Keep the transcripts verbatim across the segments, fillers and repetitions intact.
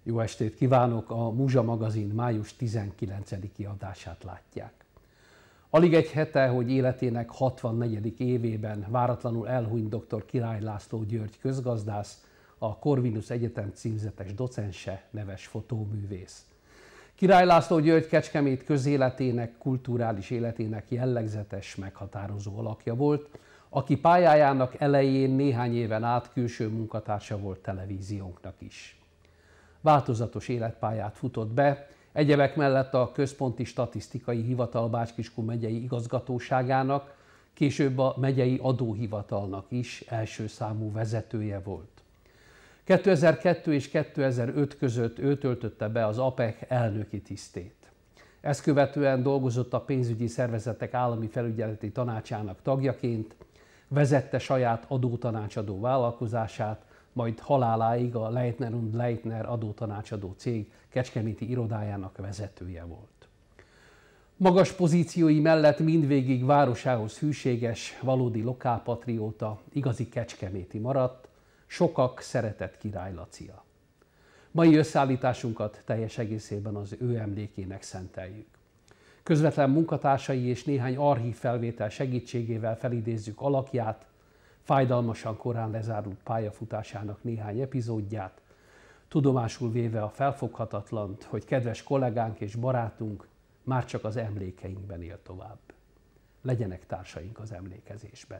Jó estét kívánok! A Muzsa magazin május tizenkilencediki adását látják. Alig egy hete, hogy életének hatvannegyedik évében váratlanul elhunyt dr. Király László György közgazdász, a Corvinus Egyetem címzetes docense, neves fotóművész. Király László György Kecskemét közéletének, kulturális életének jellegzetes, meghatározó alakja volt, aki pályájának elején néhány éven át külső munkatársa volt televíziónknak is. Változatos életpályát futott be, egyebek mellett a Központi Statisztikai Hivatal Bács-Kiskun megyei igazgatóságának, később a megyei adóhivatalnak is első számú vezetője volt. kétezer-kettő és kétezer-öt között ő töltötte be az á pé e ká elnöki tisztét. Ezt követően dolgozott a pénzügyi szervezetek állami felügyeleti tanácsának tagjaként, vezette saját adótanácsadó vállalkozását, majd haláláig a Leitner und Leitner adótanácsadó cég kecskeméti irodájának vezetője volt. Magas pozíciói mellett mindvégig városához hűséges, valódi lokálpatrióta, igazi kecskeméti maradt, sokak szeretett Király Lacia. Mai összeállításunkat teljes egészében az ő emlékének szenteljük. Közvetlen munkatársai és néhány archív felvétel segítségével felidézzük alakját, fájdalmasan korán lezárult pályafutásának néhány epizódját, tudomásul véve a felfoghatatlant, hogy kedves kollégánk és barátunk már csak az emlékeinkben él tovább. Legyenek társaink az emlékezésben.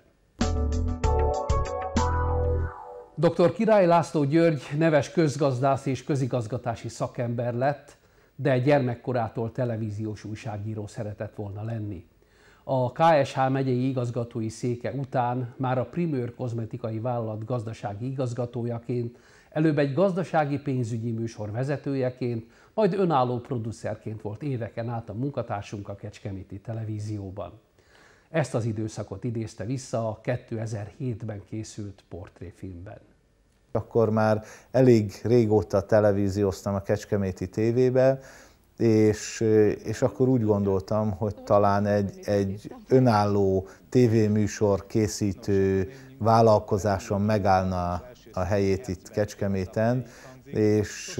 doktor Király László György neves közgazdász és közigazgatási szakember lett, de gyermekkorától televíziós újságíró szeretett volna lenni. A ká es há megyei igazgatói széke után már a Primőr kozmetikai vállalat gazdasági igazgatójaként, előbb egy gazdasági pénzügyi műsor vezetőjeként, majd önálló producerként volt éveken át a munkatársunk a Kecskeméti Televízióban. Ezt az időszakot idézte vissza a kétezer-hétben készült portréfilmben. Akkor már elég régóta televízióztam a Kecskeméti tévébe, és, és akkor úgy gondoltam, hogy talán egy, egy önálló tévéműsor készítő vállalkozáson megállna a helyét itt Kecskeméten, és,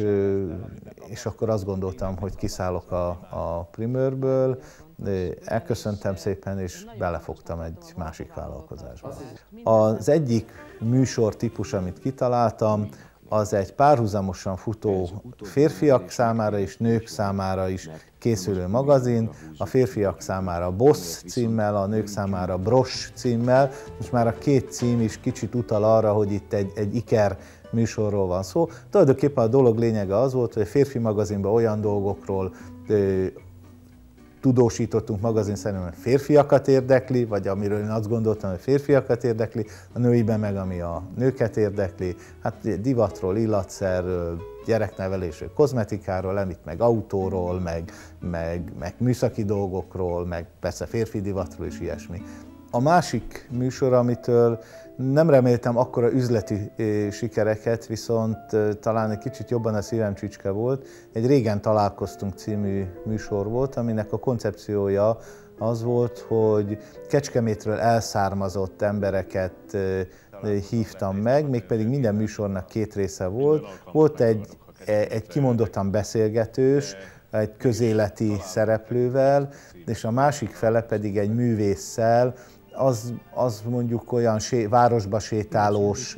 és akkor azt gondoltam, hogy kiszállok a, a Primőrből, elköszöntem szépen, és belefogtam egy másik vállalkozásba. Az egyik műsor típus, amit kitaláltam, az egy párhuzamosan futó férfiak számára és nők számára is készülő magazin, a férfiak számára Boss címmel, a nők számára Bros címmel, és már a két cím is kicsit utal arra, hogy itt egy, egy iker műsorról van szó. Tulajdonképpen a dolog lényege az volt, hogy a férfi magazinban olyan dolgokról ö, tudósítottunk magazin szerint, hogy férfiakat érdekli, vagy amiről én azt gondoltam, hogy férfiakat érdekli, a nőiben meg ami a nőket érdekli, hát divatról, illatszerről, gyereknevelésről, kozmetikáról, említ meg autóról, meg, meg, meg műszaki dolgokról, meg persze férfi divatról és ilyesmi. A másik műsor, amitől nem reméltem akkora üzleti sikereket, viszont talán egy kicsit jobban a szívem csücske volt, egy Régen találkoztunk című műsor volt, aminek a koncepciója az volt, hogy Kecskemétről elszármazott embereket hívtam meg, mégpedig minden műsornak két része volt. Volt egy, egy kimondottan beszélgetős, egy közéleti szereplővel, és a másik fele pedig egy művésszel, az, az mondjuk olyan sé, városba sétálós,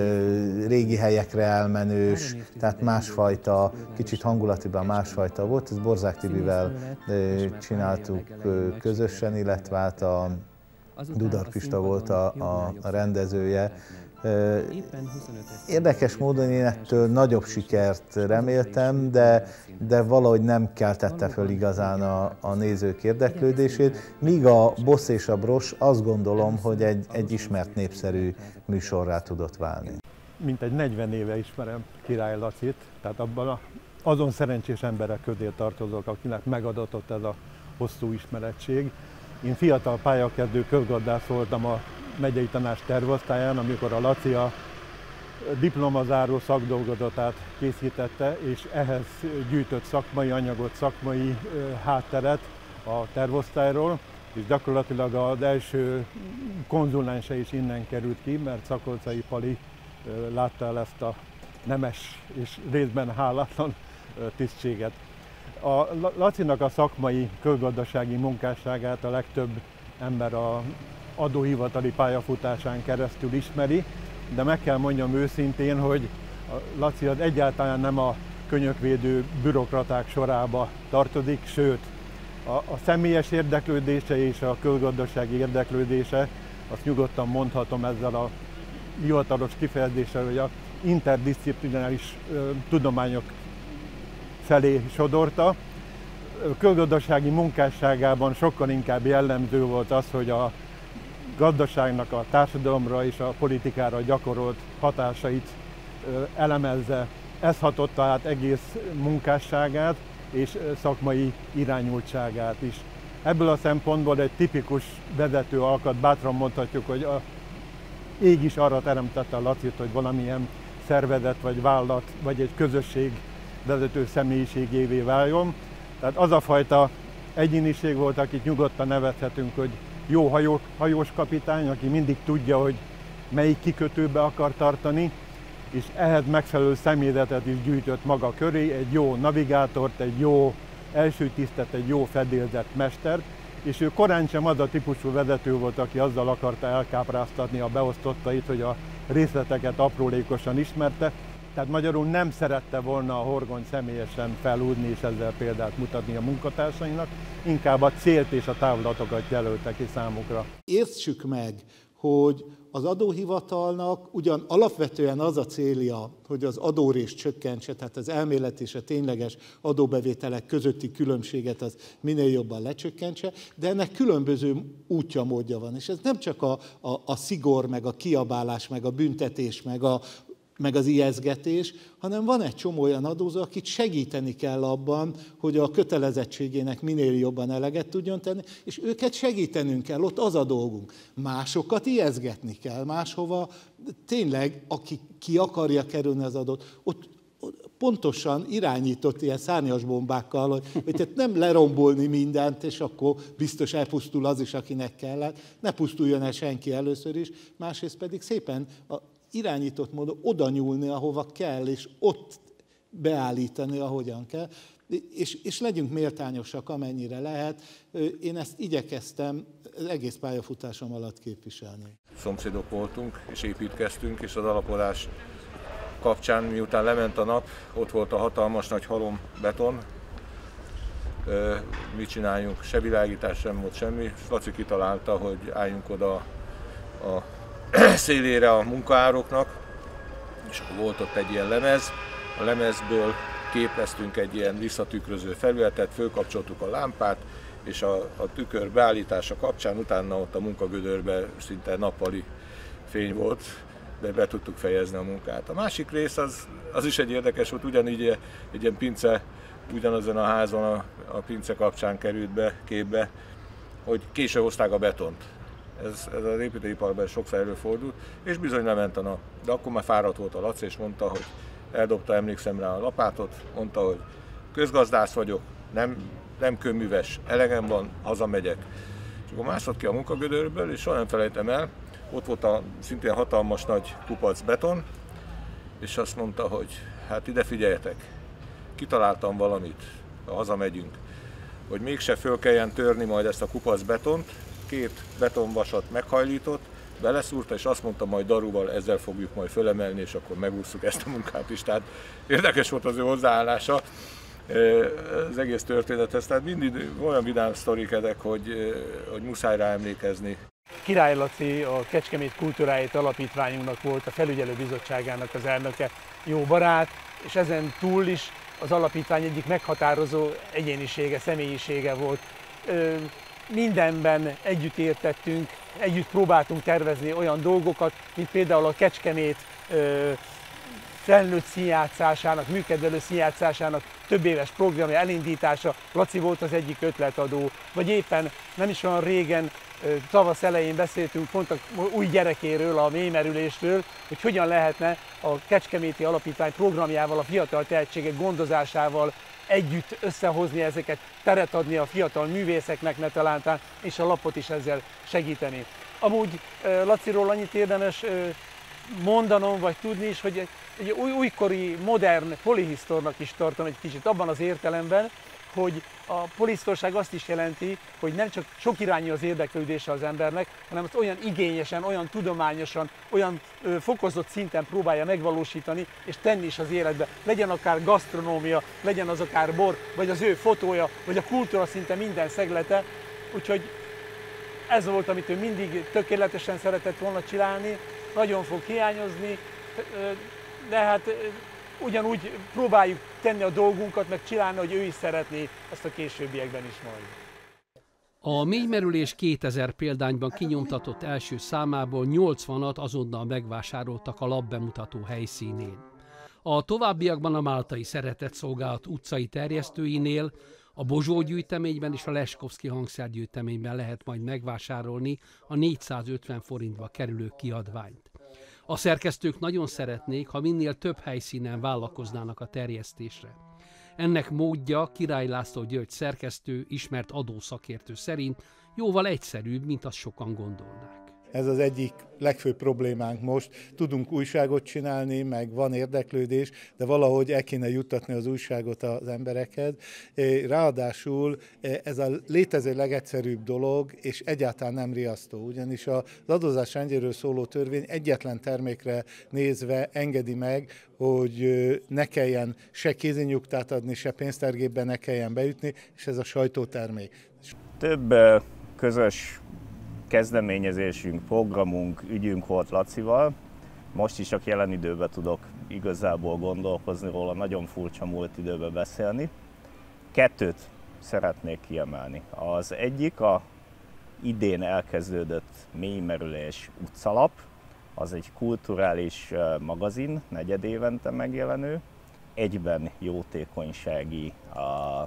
régi helyekre elmenős, tehát másfajta, kicsit hangulatiban másfajta volt. Ezt Borzák Tibivel csináltuk közösen, illetve hát a Dudar Pista volt a, a, a rendezője. Érdekes módon én ettől nagyobb sikert reméltem, de, de valahogy nem keltette föl igazán a, a nézők érdeklődését, míg a Boss és a Bros azt gondolom, hogy egy, egy ismert népszerű műsorrá tudott válni. Mintegy negyven éve ismerem Király Lacit, tehát abban a, azon szerencsés emberek közé tartozok, akinek megadatott ez a hosszú ismerettség. Én fiatal pályakezdő közgazdász voltam a megyei tanács tervosztályán, amikor a Laci a diplomazáró szakdolgozatát készítette, és ehhez gyűjtött szakmai anyagot, szakmai hátteret a tervosztályról, és gyakorlatilag az első konzulense is innen került ki, mert Szakolczai Pali látta el ezt a nemes és részben hálátlan tisztséget. A Lacinak a szakmai, közgazdasági munkásságát a legtöbb ember a adóhivatali pályafutásán keresztül ismeri, de meg kell mondjam őszintén, hogy a Laci az egyáltalán nem a könyökvédő bürokraták sorába tartozik, sőt, a, a személyes érdeklődése és a közgazdasági érdeklődése, azt nyugodtan mondhatom ezzel a hivatalos kifejezéssel, hogy a interdisziplináris ö, tudományok felé sodorta. Közgazdasági munkásságában sokkal inkább jellemző volt az, hogy a gazdaságnak a társadalomra és a politikára gyakorolt hatásait elemezze. Ez hatotta át egész munkásságát és szakmai irányultságát is. Ebből a szempontból egy tipikus vezető alkat, bátran mondhatjuk, hogy a ég is arra teremtette a Lacit, hogy valamilyen szervezet vagy vállalat vagy egy közösség vezető személyiségévé váljon. Tehát az a fajta egyéniség volt, akit nyugodtan nevezhetünk, hogy jó hajós, hajós kapitány, aki mindig tudja, hogy melyik kikötőbe akar tartani, és ehhez megfelelő személyzetet is gyűjtött maga köré, egy jó navigátort, egy jó elsőtisztet, egy jó fedélzett mestert, és ő korán sem az a típusú vezető volt, aki azzal akarta elkápráztatni a beosztottait, hogy a részleteket aprólékosan ismerte. Tehát magyarul nem szerette volna a horgony személyesen felúdni és ezzel példát mutatni a munkatársainak, inkább a célt és a távlatokat jelölte ki számukra. Értsük meg, hogy az adóhivatalnak ugyan alapvetően az a célja, hogy az adórést csökkentse, tehát az elmélet és a tényleges adóbevételek közötti különbséget az minél jobban lecsökkentse, de ennek különböző útja, módja van. És ez nem csak a, a, a szigor, meg a kiabálás, meg a büntetés, meg a meg az ijesztgetés, hanem van egy csomó olyan adózó, akit segíteni kell abban, hogy a kötelezettségének minél jobban eleget tudjon tenni, és őket segítenünk kell, ott az a dolgunk. Másokat ijesztgetni kell, máshova tényleg, aki ki akarja kerülni az adót, ott pontosan irányított ilyen szárnyas bombákkal, hogy, hogy tehát nem lerombolni mindent, és akkor biztos elpusztul az is, akinek kellett, ne pusztuljon el senki először is, másrészt pedig szépen a irányított módon oda nyúlni, ahova kell, és ott beállítani, ahogyan kell, és, és legyünk méltányosak, amennyire lehet. Én ezt igyekeztem az egész pályafutásom alatt képviselni. Szomszédok voltunk, és építkeztünk, és az alapodás kapcsán, miután lement a nap, ott volt a hatalmas nagy halom beton. Mit csináljunk? Se világítás, sem volt semmi. Laci kitalálta, hogy álljunk oda a szélére a munkaároknak, és akkor volt ott egy ilyen lemez. A lemezből képeztünk egy ilyen visszatükröző felületet, fölkapcsoltuk a lámpát, és a, a tükör beállítása kapcsán utána ott a munkagödörben szinte nappali fény volt, de be tudtuk fejezni a munkát. A másik rész az, az is egy érdekes volt, ugyanígy egy ilyen pince, ugyanazon a házon a, a pince kapcsán került be képbe, hogy később hozták a betont. Ez, ez az építőiparban sokszor előfordult, és bizony lement a nap. De akkor már fáradt volt a Laci, és mondta, hogy eldobta, emlékszem rá a lapátot, mondta, hogy közgazdász vagyok, nem, nem kőműves, elegem van, hazamegyek. És akkor mászott ki a munkagödörből, és soha nem felejtem el, ott volt a szintén hatalmas nagy kupac beton, és azt mondta, hogy hát ide figyeljetek, kitaláltam valamit, ha hazamegyünk, hogy mégse föl kelljen törni majd ezt a kupac betont, két betonvasat meghajlított, beleszúrta, és azt mondta, majd daruval ezzel fogjuk majd fölemelni, és akkor megúsztuk ezt a munkát is. Tehát érdekes volt az ő hozzáállása az egész történethez. Tehát mindig olyan vidám sztorik ezek, hogy, hogy muszáj rá emlékezni. Király Laci a Kecskemét Kultúráért Alapítványunknak volt a felügyelőbizottságának az elnöke, jó barát, és ezen túl is az alapítvány egyik meghatározó egyénisége, személyisége volt. Mindenben együtt értettünk, együtt próbáltunk tervezni olyan dolgokat, mint például a Kecskemét felnőtt színjátszásának, műkedvelő színjátszásának több éves programja elindítása, Laci volt az egyik ötletadó, vagy éppen nem is olyan régen, tavasz elején beszéltünk pont a új gyerekéről, a mélymerülésről, hogy hogyan lehetne a Kecskeméti Alapítvány programjával, a fiatal tehetségek gondozásával együtt összehozni ezeket, teret adni a fiatal művészeknek netalántán, és a lapot is ezzel segíteni. Amúgy Laciról annyit érdemes mondanom, vagy tudni is, hogy egy új, újkori, modern polihisztornak is tartom egy kicsit abban az értelemben, hogy a polihisztorság azt is jelenti, hogy nem csak sok irányú az érdeklődése az embernek, hanem azt olyan igényesen, olyan tudományosan, olyan ö, fokozott szinten próbálja megvalósítani és tenni is az életbe. Legyen akár gasztronómia, legyen az akár bor, vagy az ő fotója, vagy a kultúra szinte minden szeglete. Úgyhogy ez volt, amit ő mindig tökéletesen szeretett volna csinálni, nagyon fog hiányozni, de hát ugyanúgy próbáljuk tenni a dolgunkat, meg csinálni, hogy ő is szeretné ezt a későbbiekben is majd. A mélymerülés kétezer példányban kinyomtatott első számából nyolcvanat azonnal megvásároltak a lapbemutató helyszínén. A továbbiakban a Máltai Szeretetszolgálat utcai terjesztőinél, a Bozsó gyűjteményben és a Leskovszky hangszergyűjteményben lehet majd megvásárolni a négyszázötven forintba kerülő kiadványt. A szerkesztők nagyon szeretnék, ha minél több helyszínen vállalkoznának a terjesztésre. Ennek módja Király László György szerkesztő, ismert adószakértő szerint jóval egyszerűbb, mint azt sokan gondolnák. Ez az egyik legfőbb problémánk most. Tudunk újságot csinálni, meg van érdeklődés, de valahogy el kéne juttatni az újságot az emberekhez. Ráadásul ez a létező legegyszerűbb dolog, és egyáltalán nem riasztó, ugyanis az adózás rendjéről szóló törvény egyetlen termékre nézve engedi meg, hogy ne kelljen se kézinyugtát adni, se pénztárgépbe ne kelljen beütni, és ez a sajtótermék. Több közös kezdeményezésünk, programunk, ügyünk volt Lacival. Most is csak jelen időben tudok igazából gondolkozni róla, nagyon furcsa múlt időben beszélni. Kettőt szeretnék kiemelni. Az egyik a idén elkezdődött Mélymerülés utcalap, az egy kulturális magazin, negyedévente megjelenő, egyben jótékonysági a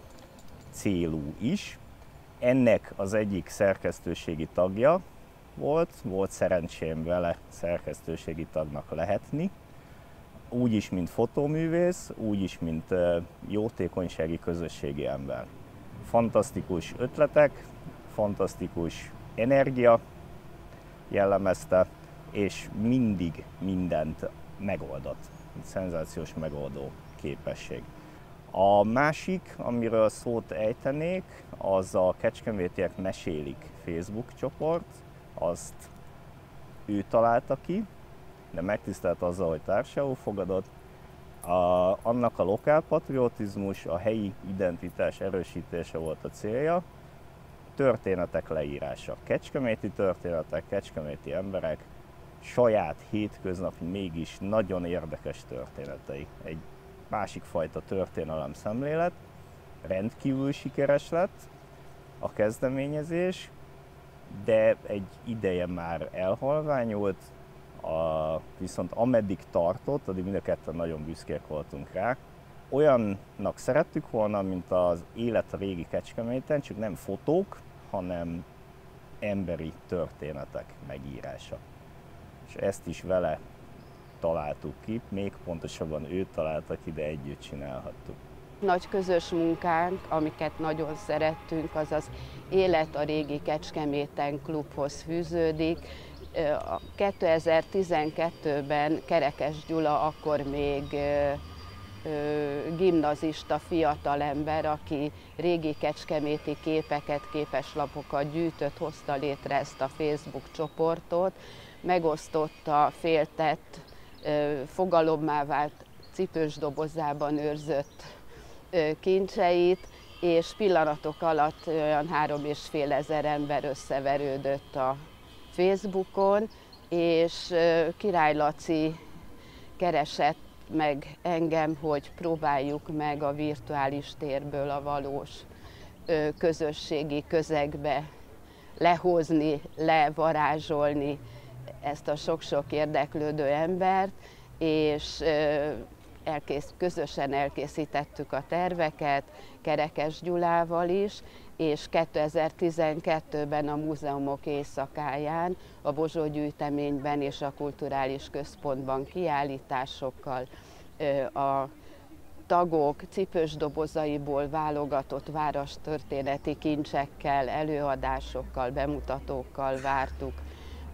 célú is. Ennek az egyik szerkesztőségi tagja volt, volt szerencsém vele szerkesztőségi tagnak lehetni, úgy is, mint fotóművész, úgy is, mint jótékonysági közösségi ember. Fantasztikus ötletek, fantasztikus energia jellemezte, és mindig mindent megoldott. Szenzációs megoldó képesség. A másik, amiről szót ejtenék, az a Kecskemétiek Mesélik Facebook csoport. Azt ő találta ki, de megtisztelt azzal, hogy társául fogadott. A, annak a lokálpatriotizmus, a helyi identitás erősítése volt a célja. Történetek leírása. Kecskeméti történetek, kecskeméti emberek, saját hétköznapi, mégis nagyon érdekes történetei. Egy másik fajta történelem szemlélet, rendkívül sikeres lett a kezdeményezés, de egy ideje már elhalványult, a, viszont ameddig tartott, addig mind a ketten nagyon büszkék voltunk rá. Olyannak szerettük volna, mint az élet a régi Kecskeméten, csak nem fotók, hanem emberi történetek megírása. És ezt is vele találtuk ki, még pontosabban ő találta ki, de együtt csinálhattuk. Nagy közös munkánk, amiket nagyon szerettünk, az az Élet a régi Kecskeméten klubhoz fűződik. kétezer-tizenkettőben Kerekes Gyula akkor még gimnazista fiatalember, aki régi kecskeméti képeket, képeslapokat gyűjtött, hozta létre ezt a Facebook csoportot, megosztotta féltett, fogalommá vált cipős dobozában őrzött kincseit, és pillanatok alatt olyan három és fél ezer ember összeverődött a Facebookon, és Király Laci keresett meg engem, hogy próbáljuk meg a virtuális térből a valós közösségi közegbe lehozni, levarázsolni ezt a sok-sok érdeklődő embert, és elkész, közösen elkészítettük a terveket Kerekes Gyulával is, és kétezer-tizenkettőben a Múzeumok Éjszakáján, a Bozsó gyűjteményben és a Kulturális Központban kiállításokkal, a tagok cipős dobozaiból válogatott várostörténeti kincsekkel, előadásokkal, bemutatókkal vártuk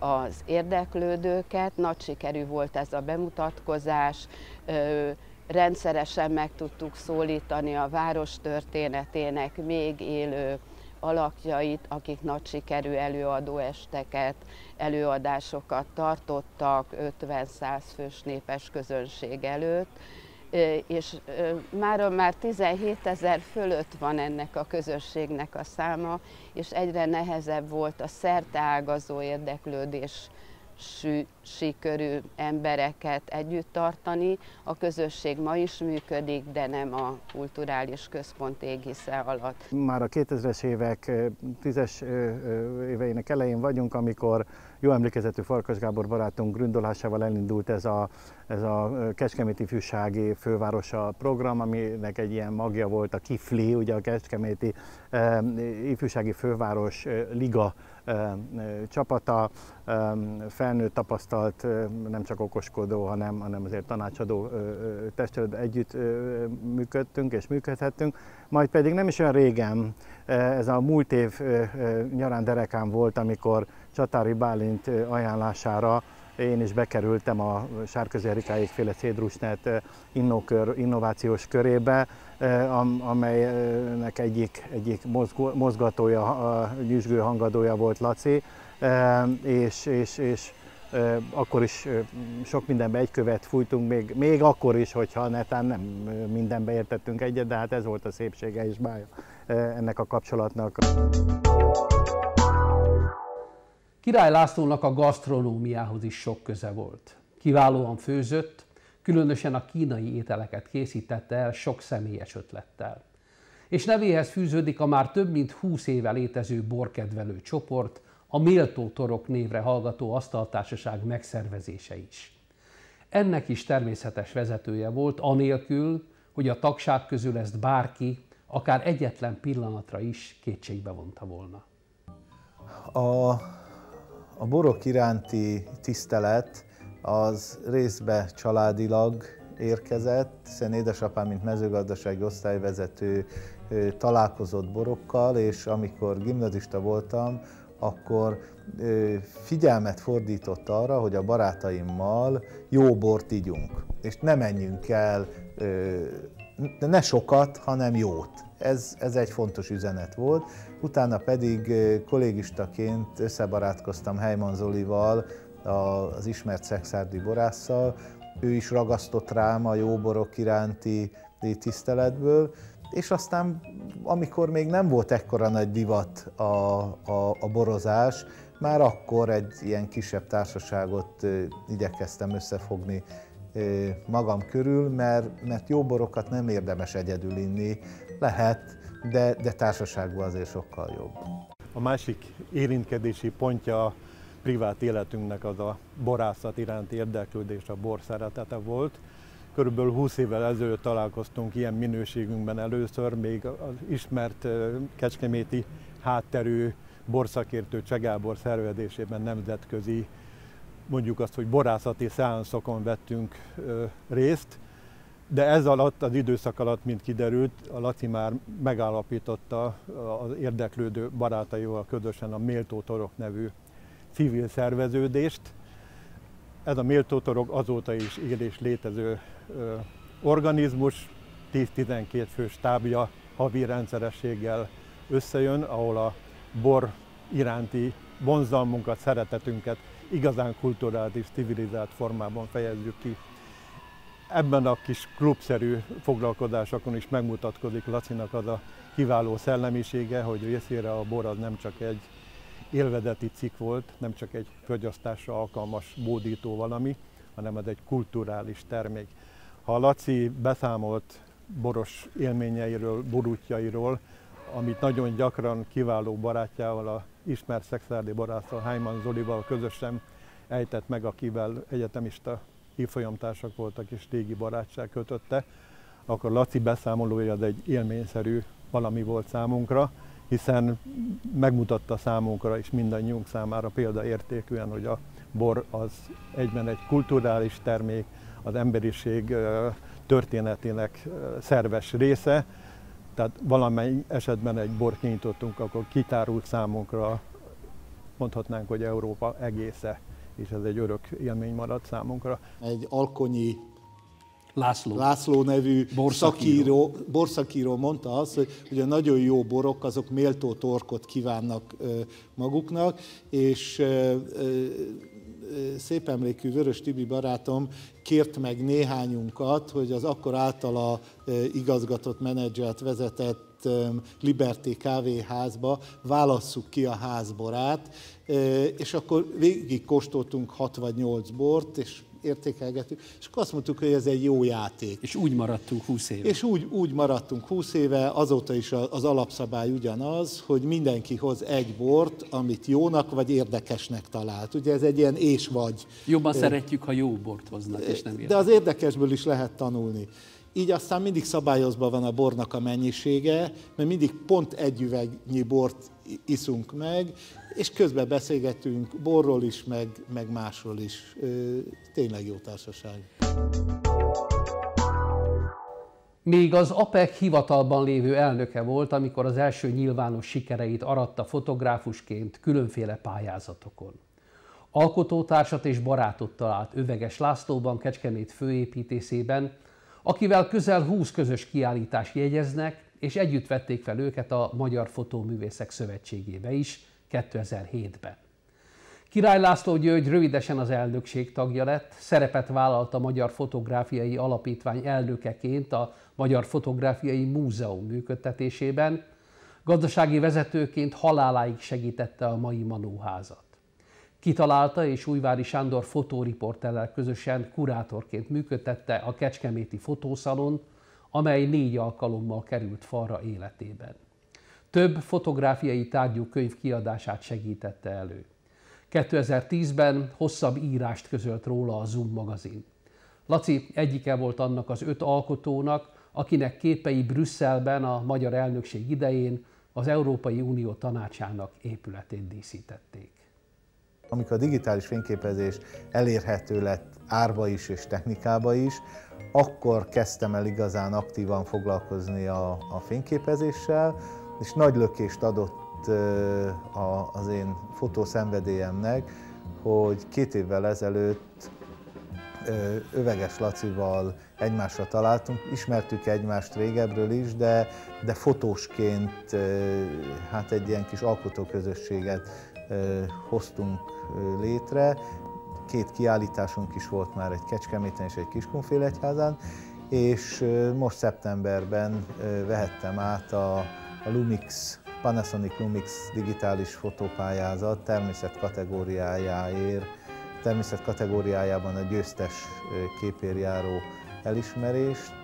az érdeklődőket. Nagy sikerű volt ez a bemutatkozás, rendszeresen meg tudtuk szólítani a város történetének még élő alakjait, akik nagy sikerű előadóesteket, előadásokat tartottak ötven-száz fős népes közönség előtt, és mára már tizenhétezer fölött van ennek a közösségnek a száma, és egyre nehezebb volt a szerteágazó érdeklődés körű embereket együtt tartani. A közösség ma is működik, de nem a kulturális központ égisze alatt. Már a kétezres évek tízes éveinek elején vagyunk, amikor jó emlékezetű Farkas Gábor barátunk gründolásával elindult ez a, ez a Kecskemét ifjúsági fővárosa program, aminek egy ilyen magja volt a KIFLI, ugye a Kecskeméti e, ifjúsági főváros e, liga e, csapata, e, felnőtt tapasztalt, e, nem csak okoskodó, hanem, hanem azért tanácsadó e, testületben együtt e, működtünk és működhettünk. Majd pedig nem is olyan régen, ez a múlt év nyarán derekán volt, amikor Csatári Bálint ajánlására én is bekerültem a Sárközi Erikáék féle Cédrusnet innokör, innovációs körébe, amelynek egyik, egyik mozgatója, nyüzsgő hangadója volt Laci, és, és, és akkor is sok mindenbe egy követ fújtunk, még, még akkor is, hogyha netán nem mindenbe értettünk egyet, de hát ez volt a szépsége és bája ennek a kapcsolatnak. Király Lászlónak a gasztronómiához is sok köze volt. Kiválóan főzött, különösen a kínai ételeket készítette el sok személyes ötlettel. És nevéhez fűződik a már több mint húsz éve létező borkedvelő csoport, a Méltó Torok névre hallgató asztaltársaság megszervezése is. Ennek is természetes vezetője volt, anélkül, hogy a tagság közül ezt bárki, akár egyetlen pillanatra is kétségbe vonta volna. A, a borok iránti tisztelet az részbe családilag érkezett, hiszen édesapám, mint mezőgazdasági osztályvezető találkozott borokkal, és amikor gimnazista voltam, akkor figyelmet fordított arra, hogy a barátaimmal jó bort igyunk, és ne menjünk el, ne sokat, hanem jót. Ez, ez egy fontos üzenet volt. Utána pedig kollégistaként összebarátkoztam Heimann Zolival, az ismert szekszárdi borásszal. Ő is ragasztott rám a jó borok iránti tiszteletből, és aztán, amikor még nem volt ekkora nagy divat a, a, a borozás, már akkor egy ilyen kisebb társaságot igyekeztem összefogni magam körül, mert, mert jó borokat nem érdemes egyedül inni, lehet, de, de társaságban azért sokkal jobb. A másik érintkezési pontja a privát életünknek az a borászat iránti érdeklődés, a bor szeretete volt. Körülbelül húsz évvel ezelőtt találkoztunk ilyen minőségünkben először, még az ismert kecskeméti hátterű borszakértő Cseh Gábor szervezésében nemzetközi, mondjuk azt, hogy borászati szeánszokon vettünk részt, de ez alatt, az időszak alatt, mint kiderült, a Laci már megállapította az érdeklődő barátaival közösen a Méltó Torok nevű civil szerveződést. Ez a Méltó Torok azóta is él és létező ö, organizmus, tíz-tizenkét fős stábja havi rendszerességgel összejön, ahol a bor iránti vonzalmunkat, szeretetünket igazán kulturális, civilizált formában fejezzük ki. Ebben a kis klubszerű foglalkozásokon is megmutatkozik Lacinak az a kiváló szellemisége, hogy részére a bor az nem csak egy élvezeti cikk volt, nem csak egy fogyasztásra alkalmas bódító valami, hanem ez egy kulturális termék. Ha a Laci beszámolt boros élményeiről, borútjairól, amit nagyon gyakran kiváló barátjával, a ismert szekszárdi borásszal, Heimann Zolival közösen ejtett meg, akivel egyetemista évfolyamtársak voltak és régi barátság kötötte, akkor Laci beszámolója az egy élményszerű valami volt számunkra, hiszen megmutatta számunkra és mindannyiunk számára példaértékűen, hogy a bor az egyben egy kulturális termék, az emberiség történetének szerves része, tehát valamely esetben egy bort nyitottunk, akkor kitárult számunkra mondhatnánk, hogy Európa egésze, és ez egy örök élmény maradt számunkra. Egy alkonyi László, László nevű borszakíró. Szakíró, borszakíró mondta azt, hogy, hogy a nagyon jó borok azok méltó torkot kívánnak ö, maguknak, és ö, ö, szép emlékű Vörös Tibi barátom kért meg néhányunkat, hogy az akkor általa igazgatott, menedzselt, vezetett Liberté kávéházba válasszuk ki a házborát, és akkor végig kóstoltunk hat vagy nyolc bort, és értékelgetünk, és akkor azt mondtuk, hogy ez egy jó játék. És úgy maradtunk húsz éve. És úgy, úgy maradtunk húsz éve, azóta is az alapszabály ugyanaz, hogy mindenki hoz egy bort, amit jónak vagy érdekesnek talált. Ugye ez egy ilyen és vagy. Jobban szeretjük, ha jó bort hoznak, és nem érdekes. De az érdekesből is lehet tanulni. Így aztán mindig szabályozva van a bornak a mennyisége, mert mindig pont egy üvegnyi bort iszunk meg, és közben beszélgetünk borról is, meg, meg másról is. Tényleg jó társaság. Még az á pé e cé hivatalban lévő elnöke volt, amikor az első nyilvános sikereit aratta fotográfusként különféle pályázatokon. Alkotótársat és barátot talált Öveges Lászlóban, Kecskemét főépítészében, akivel közel húsz közös kiállítást jegyeznek, és együtt vették fel őket a Magyar Fotóművészek Szövetségébe is kétezer-hétben. Király László György rövidesen az elnökség tagja lett, szerepet vállalt a Magyar Fotográfiai Alapítvány elnökeként a Magyar Fotográfiai Múzeum működtetésében, gazdasági vezetőként haláláig segítette a mai Manóházat. Kitalálta és Újvári Sándor fotóriporterrel közösen kurátorként működtette a Kecskeméti Fotószalont, amely négy alkalommal került falra életében. Több fotográfiai tárgyú könyv kiadását segítette elő. kétezer-tízben hosszabb írást közölt róla a Zoom magazin. Laci egyike volt annak az öt alkotónak, akinek képei Brüsszelben a magyar elnökség idején az Európai Unió Tanácsának épületét díszítették. Amikor a digitális fényképezés elérhető lett árba is és technikába is, akkor kezdtem el igazán aktívan foglalkozni a, a fényképezéssel, és nagy lökést adott az én fotószenvedélyemnek, hogy két évvel ezelőtt Öveges Lacival egymásra találtunk, ismertük egymást régebbről is, de, de fotósként hát egy ilyen kis alkotóközösséget hoztunk létre. Két kiállításunk is volt már, egy Kecskeméten és egy Kiskunfélegyházán, és most szeptemberben vehettem át a, a Lumix, Panasonic Lumix digitális fotópályázat természet kategóriájáért, természet kategóriájában a győztes képért járó elismerést,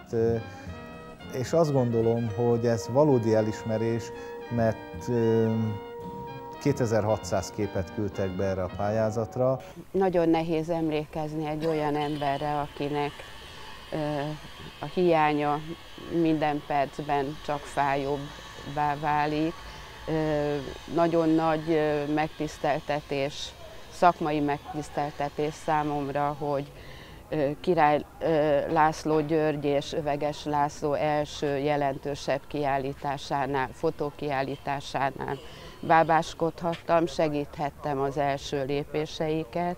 és azt gondolom, hogy ez valódi elismerés, mert kétezer-hatszáz képet küldtek be erre a pályázatra. Nagyon nehéz emlékezni egy olyan emberre, akinek ö, a hiánya minden percben csak fájóbbá válik. Ö, nagyon nagy ö, megtiszteltetés, szakmai megtiszteltetés számomra, hogy ö, Király ö, László György és Öveges László első jelentősebb kiállításánál, fotókiállításánál bábáskodhattam, segíthettem az első lépéseiket.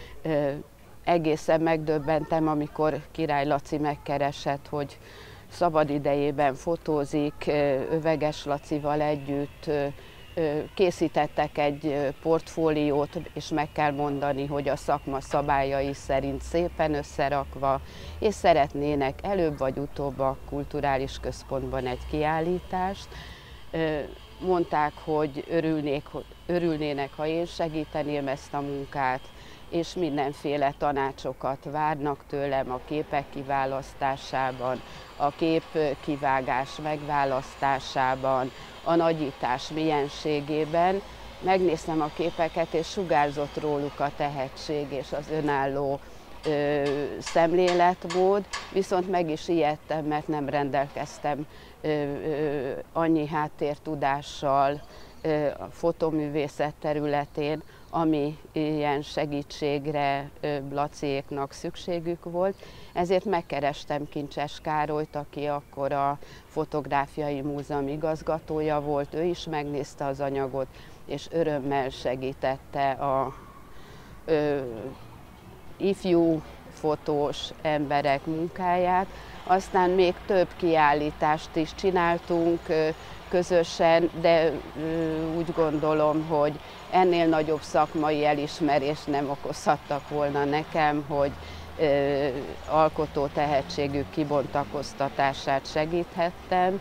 Egészen megdöbbentem, amikor Király Laci megkeresett, hogy szabad idejében fotózik, Öveges Lacival együtt készítettek egy portfóliót, és meg kell mondani, hogy a szakma szabályai szerint szépen összerakva, és szeretnének előbb vagy utóbb a kulturális központban egy kiállítást. Mondták, hogy örülnék, örülnének, ha én segíteném ezt a munkát, és mindenféle tanácsokat várnak tőlem a képek kiválasztásában, a kép kivágás megválasztásában, a nagyítás mienségében. Megnéztem a képeket, és sugárzott róluk a tehetség és az önálló ö, szemléletmód, viszont meg is ijedtem, mert nem rendelkeztem ö, ö, annyi háttértudással ö, a fotoművészet területén, ami ilyen segítségre Laciéknak szükségük volt. Ezért megkerestem Kincses Károlyt, aki akkor a Fotográfiai Múzeum igazgatója volt, ő is megnézte az anyagot, és örömmel segítette a ö, ifjú fotós emberek munkáját. Aztán még több kiállítást is csináltunk közösen, de úgy gondolom, hogy ennél nagyobb szakmai elismerést nem okozhattak volna nekem, hogy alkotó tehetségük kibontakoztatását segíthettem.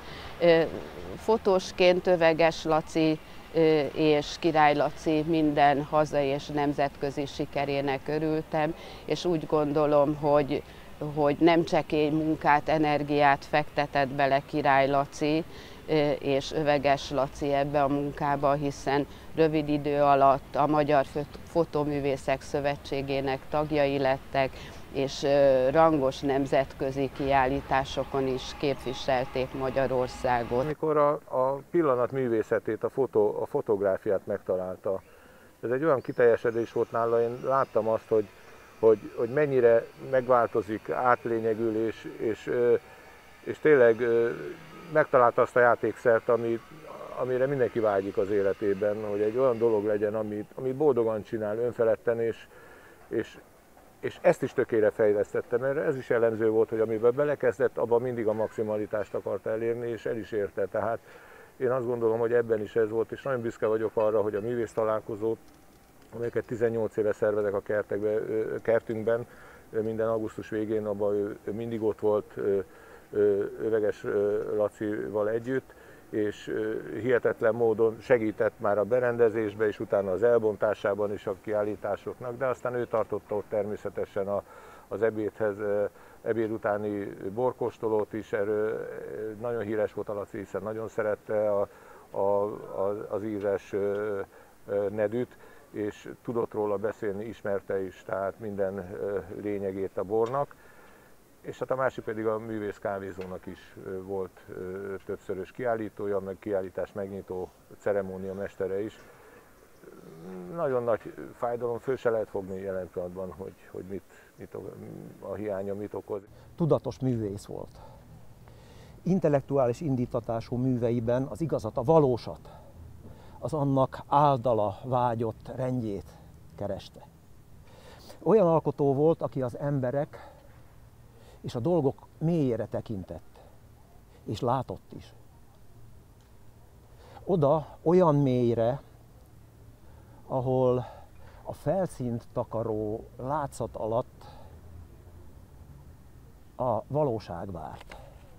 Fotósként Öveges Laci és Király Laci minden hazai és nemzetközi sikerének örültem, és úgy gondolom, hogy, hogy nem csekély munkát, energiát fektetett bele Király Laci és Öveges Laci ebbe a munkába, hiszen rövid idő alatt a Magyar Fotóművészek Szövetségének tagjai lettek, és rangos nemzetközi kiállításokon is képviselték Magyarországot. Amikor a, a pillanat művészetét, a, fotó, a fotográfiát megtalálta, ez egy olyan kiteljesedés volt nála, én láttam azt, hogy, hogy, hogy mennyire megváltozik, átlényegül, és, és, és tényleg megtalálta azt a játékszert, ami, amire mindenki vágyik az életében, hogy egy olyan dolog legyen, amit, amit boldogan csinál, önfeledten, és, és És ezt is tökére fejlesztette, mert ez is jellemző volt, hogy amiben belekezdett, abban mindig a maximalitást akart elérni, és el is érte. Tehát én azt gondolom, hogy ebben is ez volt, és nagyon büszke vagyok arra, hogy a művész találkozót, amelyeket tizennyolc éve szervezek a kertekbe, kertünkben, minden augusztus végén, abban ő mindig ott volt Öveges Lacival együtt, és hihetetlen módon segített már a berendezésbe, és utána az elbontásában is a kiállításoknak, de aztán ő tartotta ott természetesen a, az ebédhez, ebéd utáni borkóstolót is, erről nagyon híres volt a Laci, hiszen nagyon szerette a, a, a, az ízes nedűt, és tudott róla beszélni, ismerte is, tehát minden lényegét a bornak. És hát a másik pedig a művész kávézónak is volt többszörös kiállítója, meg kiállítás megnyitó ceremónia mestere is. Nagyon nagy fájdalom, föl se lehet fogni jelen pillanatban, hogy, hogy mit, mit, a hiánya mit okoz. Tudatos művész volt. Intellektuális indítatású műveiben az igazat, a valósat, az annak áldala vágyott rendjét kereste. Olyan alkotó volt, aki az emberek és a dolgok mélyére tekintett, és látott is. Oda, olyan mélyre, ahol a felszínt takaró látszat alatt a valóság várt.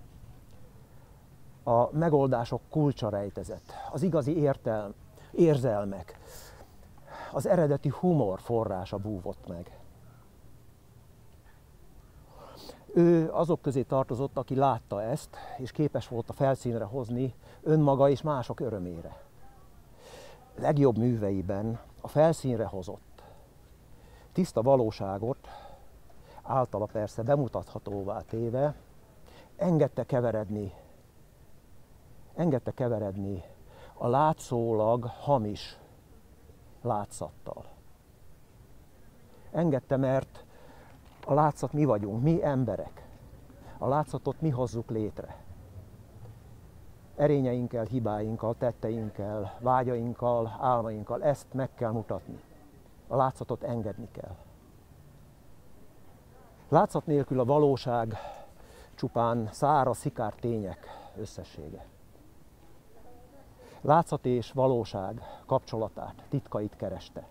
A megoldások kulcsa rejtezett, az igazi értelm, érzelmek, az eredeti humor forrása búvott meg. Ő azok közé tartozott, aki látta ezt, és képes volt a felszínre hozni önmaga és mások örömére. Legjobb műveiben a felszínre hozott tiszta valóságot, általa persze bemutathatóvá téve, engedte keveredni, engedte keveredni a látszólag hamis látszattal. Engedte, mert a látszat mi vagyunk, mi emberek. A látszatot mi hozzuk létre. Erényeinkkel, hibáinkkal, tetteinkkel, vágyainkkal, álmainkkal. Ezt meg kell mutatni. A látszatot engedni kell. Látszat nélkül a valóság csupán száraz, szikár tények összessége. Látszat és valóság kapcsolatát, titkait kereste.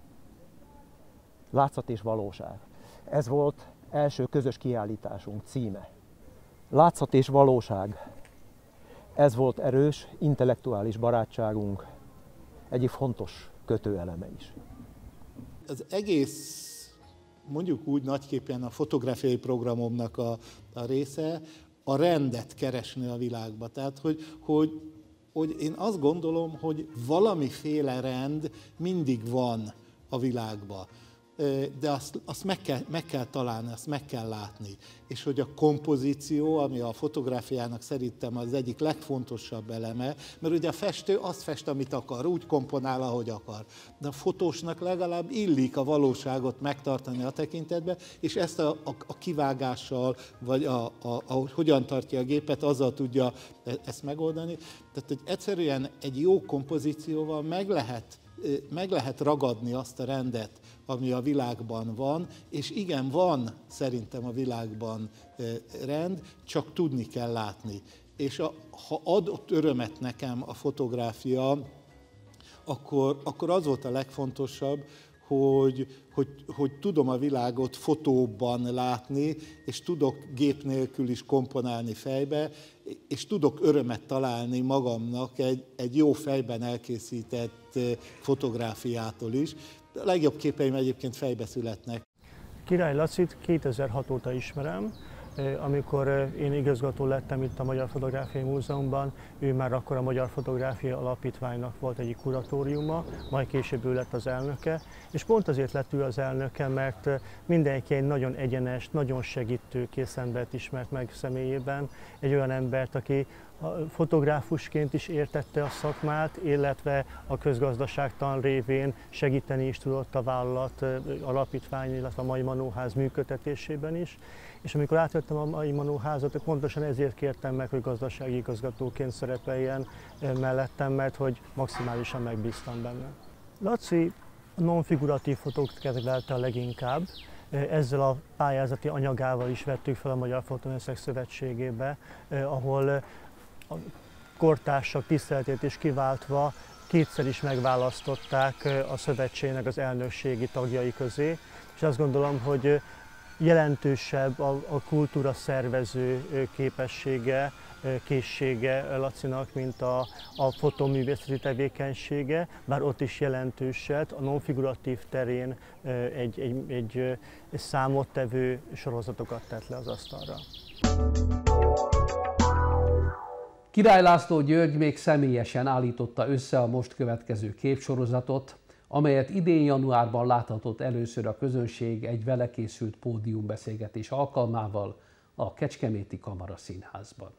Látszat és valóság. Ez volt első közös kiállításunk címe. Látszat és valóság. Ez volt erős, intellektuális barátságunk egyik fontos kötőeleme is. Az egész, mondjuk úgy nagyképpen a fotográfiai programomnak a, a része, a rendet keresni a világba. Tehát, hogy, hogy, hogy én azt gondolom, hogy valamiféle rend mindig van a világban. de azt, azt meg, kell, meg kell találni, azt meg kell látni. És hogy a kompozíció, ami a fotográfiának szerintem az egyik legfontosabb eleme, mert ugye a festő azt fest, amit akar, úgy komponál, ahogy akar. De a fotósnak legalább illik a valóságot megtartani a tekintetben, és ezt a, a, a kivágással, vagy a, a, a, hogyan tartja a gépet, azzal tudja ezt megoldani. Tehát, hogy egyszerűen egy jó kompozícióval meg lehet, meg lehet ragadni azt a rendet, ami a világban van, és igen, van szerintem a világban rend, csak tudni kell látni. És a, ha adott örömet nekem a fotográfia, akkor, akkor az volt a legfontosabb, hogy, hogy, hogy tudom a világot fotóban látni, és tudok gép nélkül is komponálni fejbe, és tudok örömet találni magamnak egy, egy jó fejben elkészített fotográfiától is. A legjobb képeim egyébként fejbe születnek. Király Lacit kétezer-hat óta ismerem. Amikor én igazgató lettem itt a Magyar Fotográfiai Múzeumban, ő már akkor a Magyar Fotográfia Alapítványnak volt egyik kuratóriuma, majd később ő lett az elnöke, és pont azért lett ő az elnöke, mert mindenki egy nagyon egyenes, nagyon segítőkész embert ismert meg személyében, egy olyan embert, aki fotográfusként is értette a szakmát, illetve a közgazdaságtan révén segíteni is tudott a vállalat alapítvány, illetve a Mai Manóház működtetésében is. És amikor átvettem a Mai Manóházat, pontosan ezért kértem meg, hogy gazdasági igazgatóként szerepeljen mellettem, mert hogy maximálisan megbíztam benne. Laci non-figuratív fotót kezelte a leginkább. Ezzel a pályázati anyagával is vettük fel a Magyar Fotoművészek Szövetségébe, ahol a kortársak tiszteletét is kiváltva kétszer is megválasztották a szövetségnek az elnökségi tagjai közé, és azt gondolom, hogy jelentősebb a, a kultúra szervező képessége, készsége Lacinak, mint a, a fotoművészeti tevékenysége, bár ott is jelentősebb, a non-figuratív terén egy, egy, egy, egy számottevő sorozatokat tett le az asztalra. Király László György még személyesen állította össze a most következő képsorozatot, amelyet idén januárban láthatott először a közönség egy vele készült pódiumbeszélgetés alkalmával a Kecskeméti Kamaraszínházban.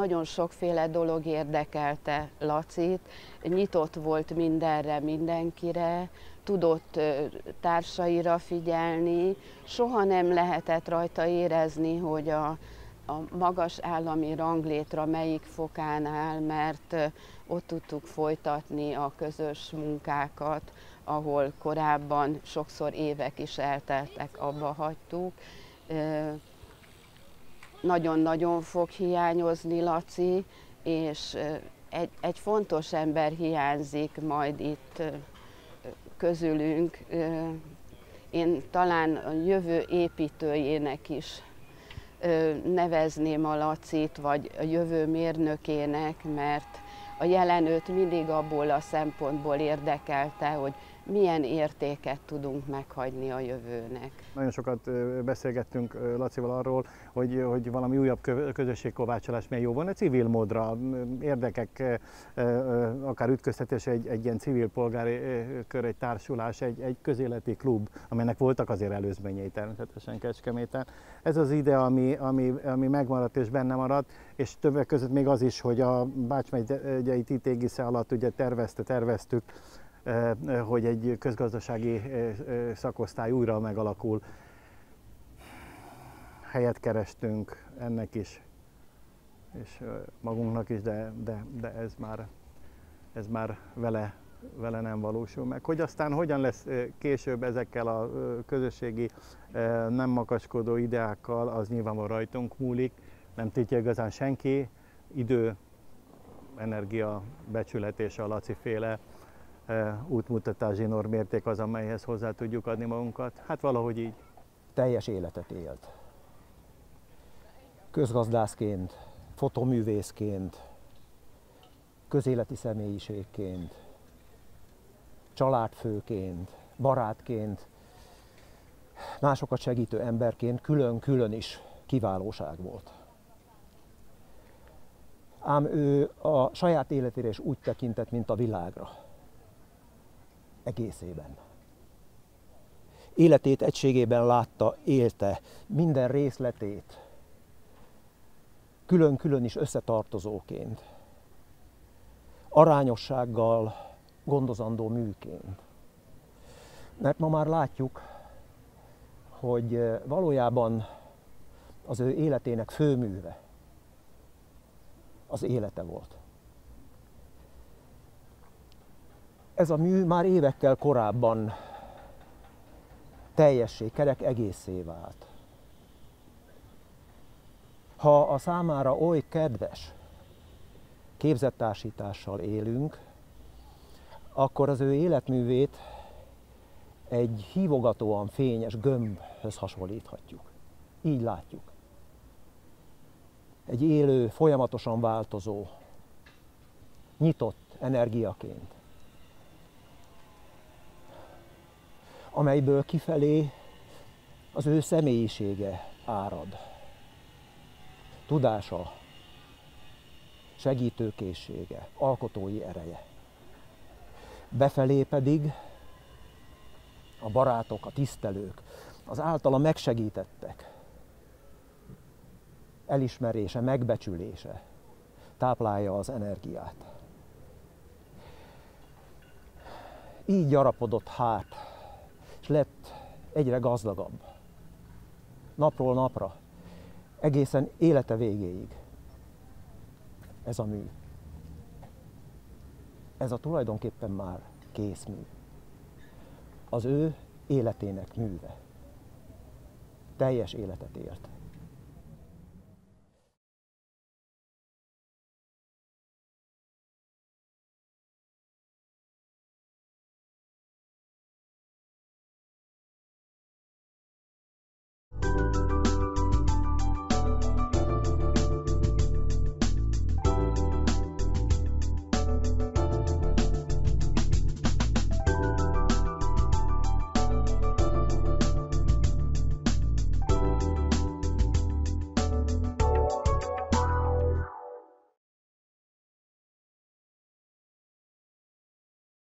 nagyon sokféle dolog érdekelte Lacit, nyitott volt mindenre, mindenkire, tudott társaira figyelni, soha nem lehetett rajta érezni, hogy a, a magas állami ranglétra melyik fokán áll, mert ott tudtuk folytatni a közös munkákat, ahol korábban sokszor évek is elteltek, abba hagytuk. Nagyon-nagyon fog hiányozni Laci, és egy, egy fontos ember hiányzik majd itt közülünk. Én talán a jövő építőjének is nevezném a Lacit, vagy a jövő mérnökének, mert a jelen őt mindig abból a szempontból érdekelte, hogy milyen értéket tudunk meghagyni a jövőnek. Nagyon sokat beszélgettünk Lacival arról, hogy, hogy valami újabb közösségkovácsolás milyen jó volna, civil módra, érdekek, akár ütköztetés, egy, egy ilyen civil polgári kör, egy társulás, egy, egy közéleti klub, amelynek voltak azért előzményei természetesen Kecskeméten. Ez az ide, ami, ami, ami megmaradt és benne maradt, és többek között még az is, hogy a Bács megyei té té égisze alatt ugye tervezte, terveztük, hogy egy közgazdasági szakosztály újra megalakul. Helyet kerestünk ennek is, és magunknak is, de, de, de ez már, ez már vele, vele nem valósul meg. Hogy aztán hogyan lesz később ezekkel a közösségi nem makaskodó ideákkal, az nyilvánvalóan rajtunk múlik, nem tudja igazán senki. Idő, energia, becsület és a Laci féle útmutatási normérték az, amelyhez hozzá tudjuk adni magunkat. Hát valahogy így. Teljes életet élt. Közgazdászként, fotoművészként, közéleti személyiségként, családfőként, barátként, másokat segítő emberként külön-külön is kiválóság volt. Ám ő a saját életére is úgy tekintett, mint a világra. Egészében. Életét egységében látta, élte, minden részletét, külön-külön is összetartozóként, arányossággal gondozandó műként. Mert ma már látjuk, hogy valójában az ő életének főműve az élete volt. Ez a mű már évekkel korábban teljessé, kerek egészé vált. Ha a számára oly kedves képzettársítással élünk, akkor az ő életművét egy hívogatóan fényes gömbhöz hasonlíthatjuk. Így látjuk. Egy élő, folyamatosan változó, nyitott energiaként, amelyből kifelé az ő személyisége árad. Tudása, segítőkészsége, alkotói ereje. Befelé pedig a barátok, a tisztelők, az általa megsegítettek elismerése, megbecsülése táplálja az energiát. Így gyarapodott hát, és lett egyre gazdagabb. Napról napra, egészen élete végéig. Ez a mű. Ez a tulajdonképpen már kész mű. Az ő életének műve. Teljes életet élt. Thank you.